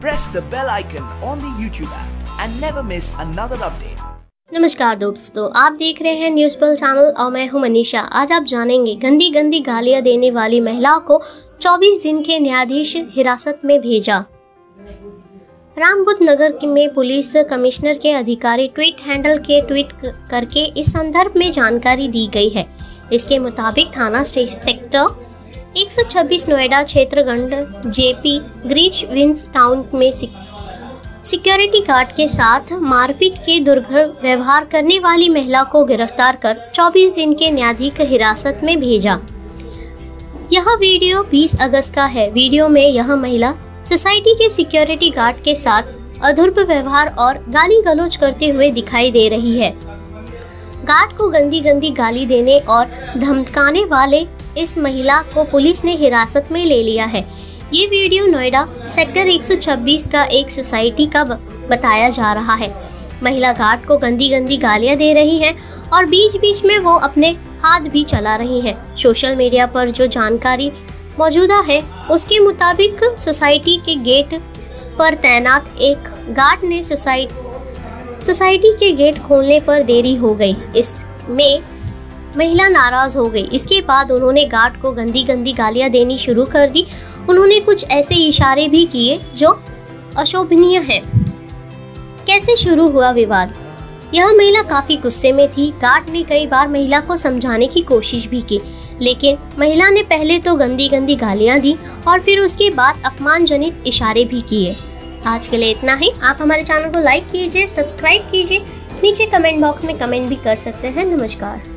press the bell icon on the YouTube app and never miss another update. नमस्कार दोस्तों, आप देख रहे हैं न्यूज़ पल चैनल और मैं हूं मनीषा। आज आप जानेंगे गंदी गंदी गालियां देने वाली महिला को 24 दिन के न्यायाधीश हिरासत में भेजा। रामबुद्ध नगर में पुलिस कमिश्नर के अधिकारी ट्वीट हैंडल के ट्वीट करके इस संदर्भ में जानकारी दी गई है। इसके मुताबिक थाना सेक्टर 126 नोएडा क्षेत्र गंड जेपी ग्रीनविच टाउन में सिक्योरिटी गार्ड के साथ मारपीट के दुर्व्यवहार करने वाली महिला को गिरफ्तार कर 24 दिन के न्यायिक हिरासत में भेजा। यह वीडियो 20 अगस्त का है। वीडियो में यह महिला सोसाइटी के सिक्योरिटी गार्ड के साथ अधूर्त व्यवहार और गाली गलौज करते हुए दिखाई दे रही है। गार्ड को गंदी गंदी गाली देने और धमकाने वाले इस महिला को पुलिस ने हिरासत में ले लिया है। ये वीडियो नोएडा सेक्टर 126 का एक सोसाइटी का बताया जा रहा है। महिला गार्ड को गंदी गंदी गालियां दे रही हैं और बीच बीच में वो अपने हाथ भी चला रही हैं। सोशल मीडिया पर जो जानकारी मौजूदा है उसके मुताबिक सोसाइटी के गेट पर तैनात एक गार्ड ने सोसाइटी के गेट खोलने पर देरी हो गई। इसमें महिला नाराज हो गई। इसके बाद उन्होंने गार्ड को गंदी गंदी गालियां देनी शुरू कर दी। उन्होंने कुछ ऐसे इशारे भी किए जो अशोभनीय हैं। कैसे शुरू हुआ विवाद? यह महिला काफी गुस्से में थी। गार्ड ने कई बार महिला को समझाने की कोशिश भी की, लेकिन महिला ने पहले तो गंदी गंदी गालियां दी और फिर उसके बाद अपमानजनित इशारे भी किए। आज के लिए इतना ही। आप हमारे चैनल को लाइक कीजिए, सब्सक्राइब कीजिए, नीचे कमेंट बॉक्स में कमेंट भी कर सकते हैं। नमस्कार।